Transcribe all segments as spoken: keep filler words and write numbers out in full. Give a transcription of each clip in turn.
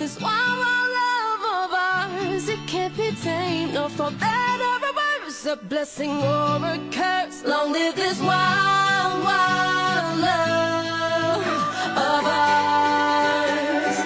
this wild, wild love of ours. It can't be tamed, no, for better or worse, a blessing or a curse. Long live this wild, wild love of ours.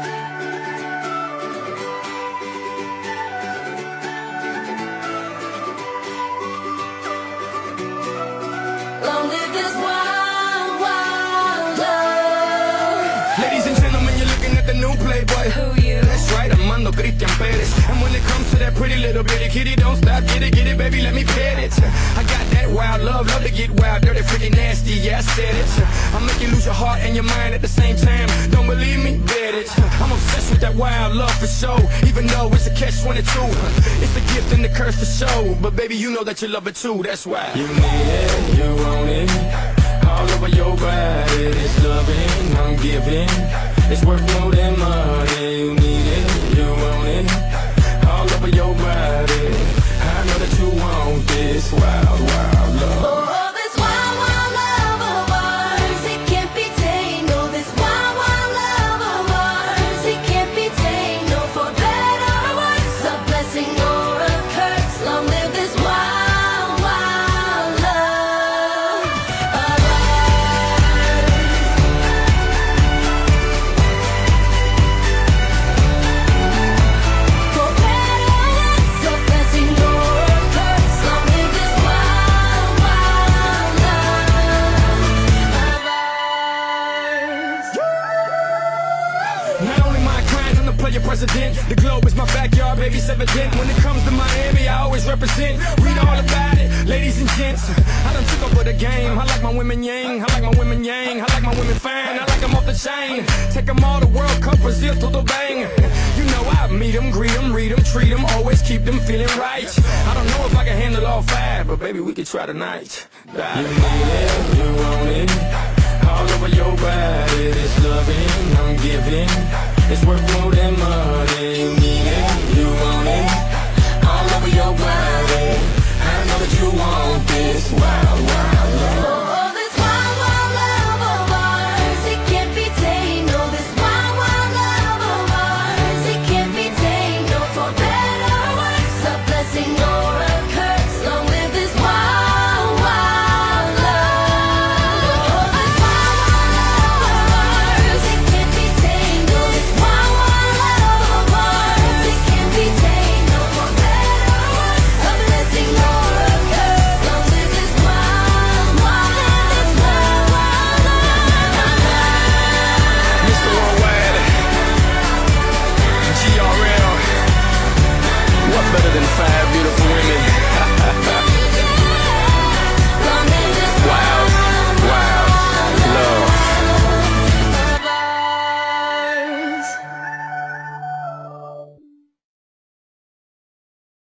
Long live this wild, wild love. Ladies and gentlemen, you're looking at the new Playboy. Who you? That's right, Armando Christian Perez. And when it comes to that pretty little bitty kitty, don't stop, get it, get it, baby, let me pet it. I got that wild love, love to get wild, dirty, freaking nasty, yeah, I said it. I'll make you lose your heart and your mind at the same time. Don't believe me? Bet it. I'm obsessed with that wild love for sure, even though it's a catch twenty-two. It's the gift and the curse for sure, but baby, you know that you love it too, that's why. You need it, you want it, all over your body. It's loving, I'm giving. It's worth more than money. You need it, you want it, all over your body. I know that you want this wild, wild love. Oh, this wild, wild love of ours, it can't be tamed. Oh, this wild, wild love of ours, it can't be tamed. No, for better or worse, a blessing or a curse. Long live this wild, wild love of ours. For better or worse, a blessing or a curse. Long live this wild, wild love of ours. Not only my crimes, I'm the player president. The globe is my backyard, baby, it's evident. When it comes to Miami, I always represent. Read all about it, ladies and gents. I done took over the game. I like my women yang, I like my women yang, I like my women fine, I like them off the chain. Take them all to World Cup, Brazil, to the bang. You know I meet them, greet them, read them, treat them, always keep them feeling right. I don't know if I can handle all five, but baby, we could try tonight. You need it, you want it, all over your body. It's loving, I'm giving. It's worth more